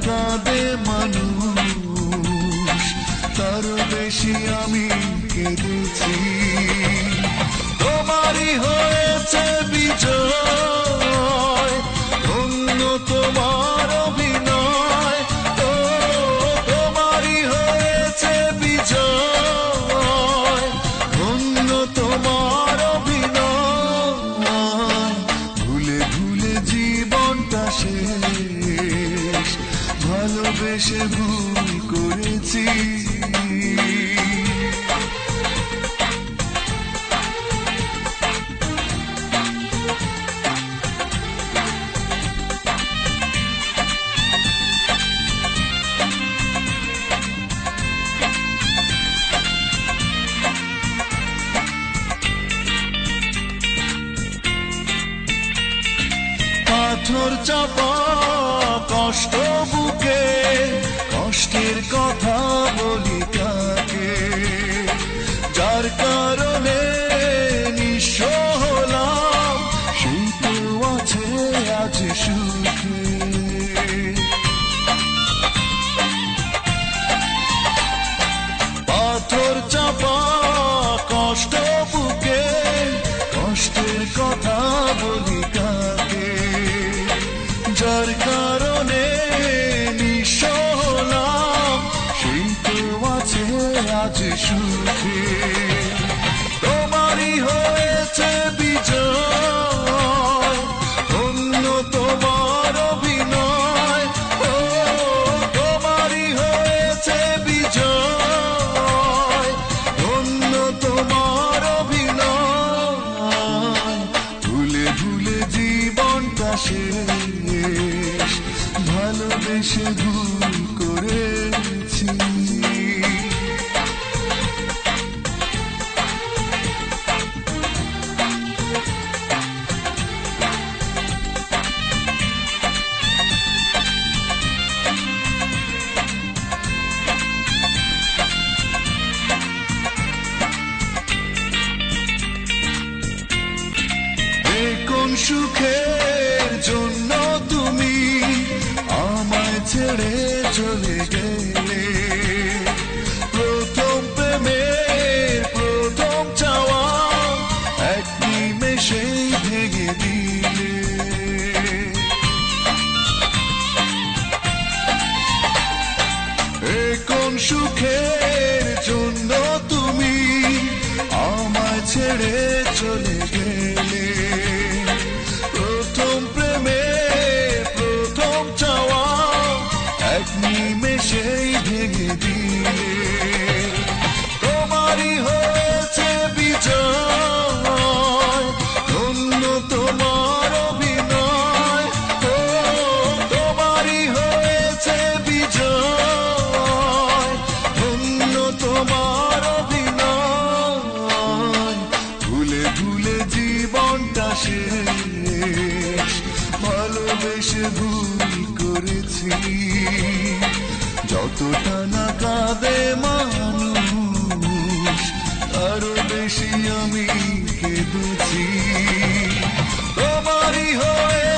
কাঁদে মানুষ তার বেশি আমি কেঁদেছি। তোমারই হয়েছে বিজয়, ধন্য তোমার অভিনয়। ও তোমারই হয়েছে বিজয়, ধন্য তোমার অভিনয়। ভুলে ভুলে জীবনটা শেষ, ভালোবেসে ভুল করেছি। পাথর চাপা কষ্ট বুকে, কষ্টের কথা বলি কাকে, যার কারণে নিঃস্ব হলাম সেই তো আছে আজ সুখে। পাথর চাপা কষ্ট বুকে, কষ্টের কথা বলি কাকে, যার কারণে নিঃস্ব হলাম সেই তো আছে আজ সুখে। তোমারই হয়েছে বিজয়, ধন্য তোমার অভিনয়। ও তোমারই হয়েছে বিজয়, ধন্য তোমার অভিনয়। ভুলে ভুলে জীবনটা শেষ, ভালোবেসে ভুল করেছি। কোন সুখের জন্য তুমি আমায় ছেড়ে চলে গেলে, প্রথম প্রেমের প্রথম চাওয়া এক নিমেষেই ভেঙে দিলে। কোন সুখের জন্য তুমি আমায় ছেড়ে চলে গেলে, প্রথম প্রেমের প্রথম চাওয়া এক নিমেষেই ভেঙে দিলে। তোমারই হয়েছে বিজয়, ধন্য তোমার অভিনয়। ও তোমারই হয়েছে বিজয়, ধন্য তোমার অভিনয়। ভুলে ভুলে জীবনটা শেষ, ভালোবেসে ভুল করেছি। যতটা না কাঁদে মানুষ আরো বেশি আমি কেঁদেছি। তোমারই হয়ে